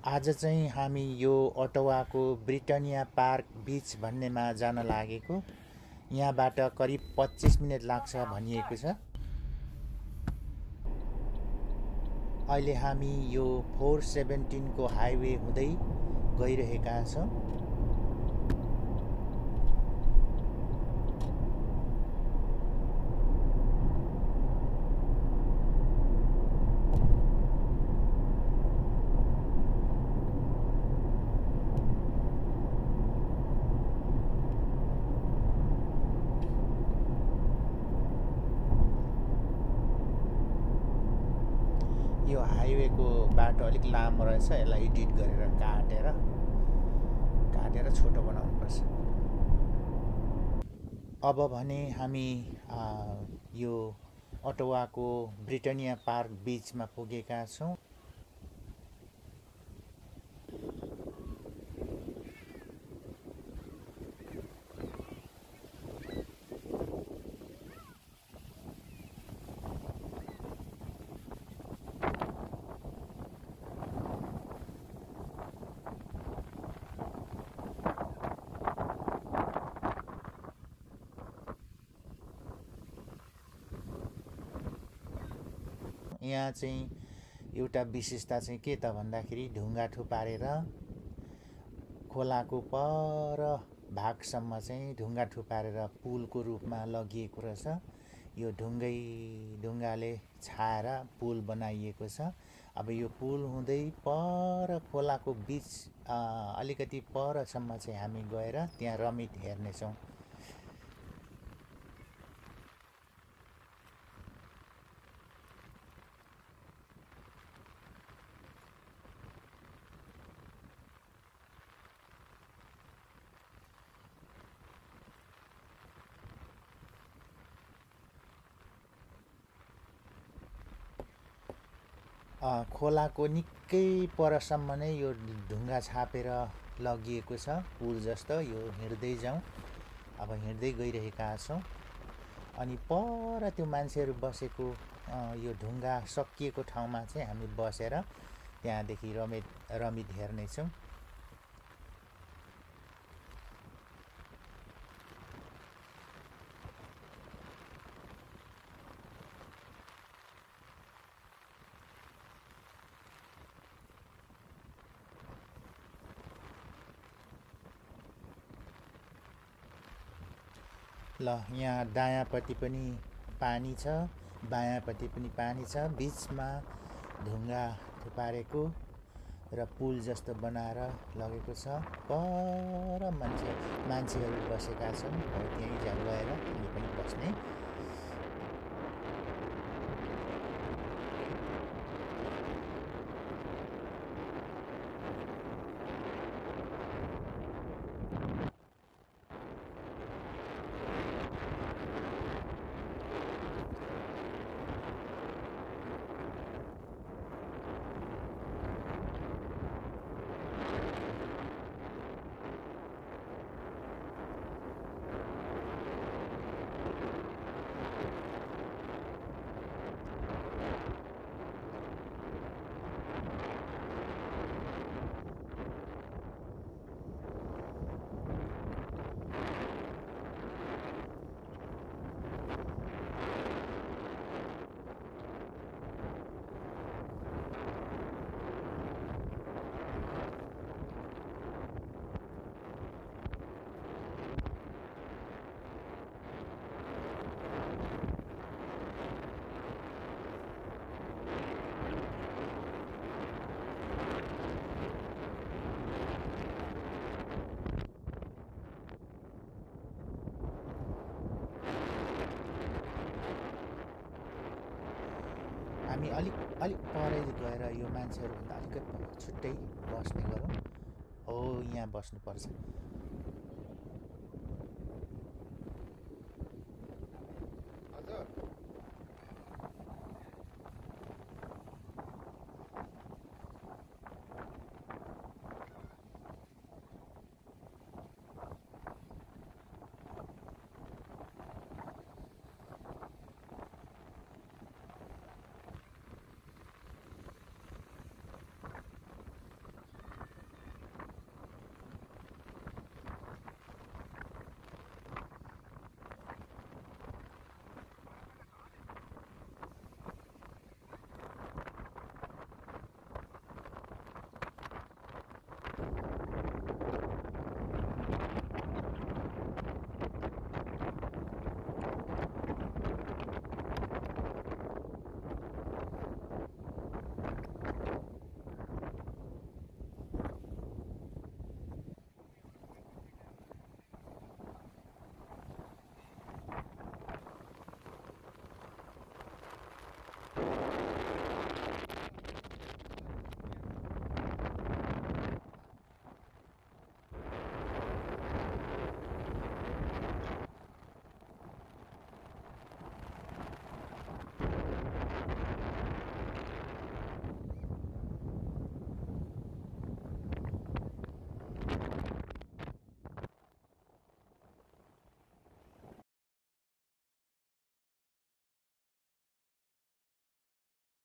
आज चाहिँ हामी यो ओटावाको ब्रिटानिया पार्क बीच भन्नेमा जान लागेको। यहाँबाट करिब 25 मिनेट लाग्छ भनिएको छ। अहिले हामी यो 417 को हाइवे हुँदै गइरहेका छौँ। यो हाइवेको बाटो अलिक लामो रहेछ, यसलाई एडिट गरेर काटेर छोटो बनाउनुपर्छ। अब भने हामी यो ओटावाको ब्रिटानिया पार्क बीचमा पुगेका छौँ। यहाँ चाहिँ एउटा विशेषता चाहिँ के त भन्दाखेरि ढुङ्गा थुपारेर खोलाको पर भागसम्म चाहिँ ढुङ्गा थुपारेर पुलको रूपमा लगिएको रहेछ। यो ढुङ्गाले छाएर पुल बनाइएको छ। अब यो पुल हुँदै पर खोलाको बीच अलिकति परसम्म चाहिँ हामी गएर त्यहाँ रमित हेर्नेछौँ। खोलाको निकै परसम्म नै यो ढुङ्गा छापेर लगिएको छ पुल जस्तो। यो हिँड्दै जाउँ, अब हिँड्दै गइरहेका छौँ। अनि पर त्यो मान्छेहरू बसेको यो ढुङ्गा सकिएको ठाउँमा चाहिँ हामी बसेर त्यहाँदेखि रमित हेर्नेछौँ। ल, यहाँ दायाँपट्टि पनि पानी छ, बायाँपट्टि पनि पानी छ। बिचमा ढुङ्गा थुपारेको र पुल जस्तो बनाएर लगेको छ। पर मान्छेहरू बसेका छन्। त्यहीँ गएर हामी पनि बस्ने। हामी अलिक परै गएर यो मान्छेहरूभन्दा अलिकति छुट्टै बस्ने गरौँ। हो, यहाँ बस्नुपर्छ।